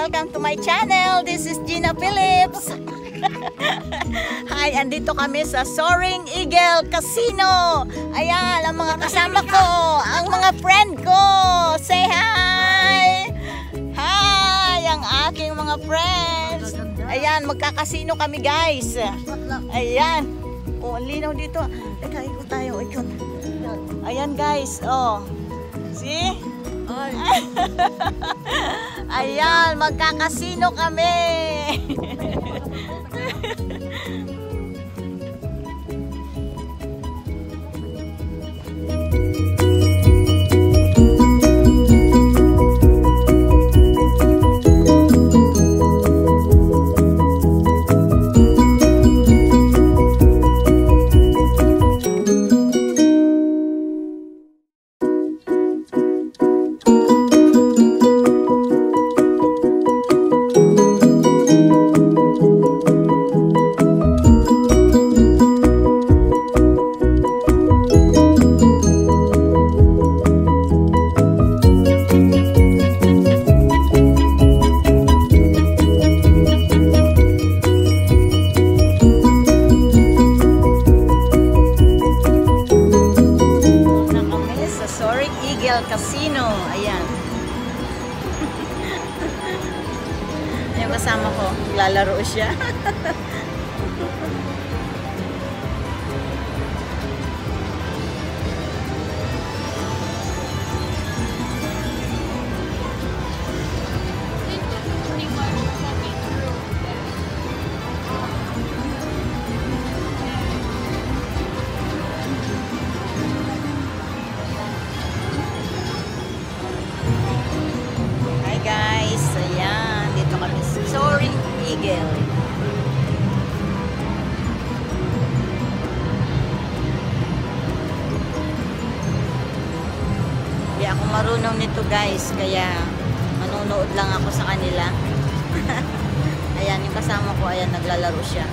Welcome to my channel. This is Gina Phillips. Hi, andito kami sa Soaring Casino. Ayan, ang mga kasama ko, ang mga friend ko. Say hi! Hi, ang aking mga friends. Ayan, magkakasino kami guys. Ayan. Oh, linaw dito. Teka, ikot tayo, ikot. Ayan guys, oh. See? Ayan, magkakasino kami. Casino, ayan. Yung kasama ko, lalaro siya. Soaring Eagle. Hindi ako marunong nito guys, kaya manunood lang ako sa kanila. Ayan, yung kasama ko, ayan, naglalaro siya.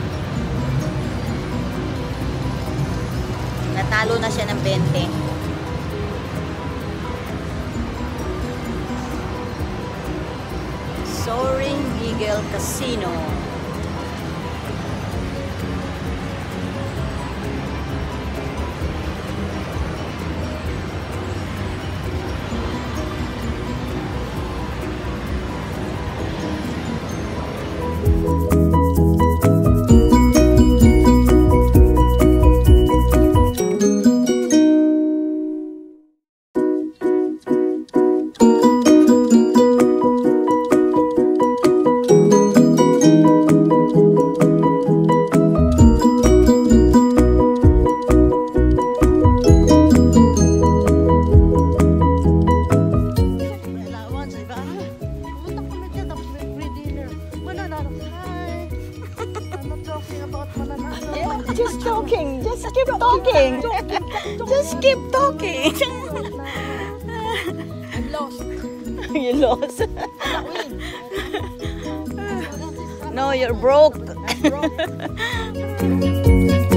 Natalo na siya ng 20. Soaring Eagle Casino. Just talking. Just keep talking. Just keep talking. I'm lost. You lost. No, you're broke. I'm broke.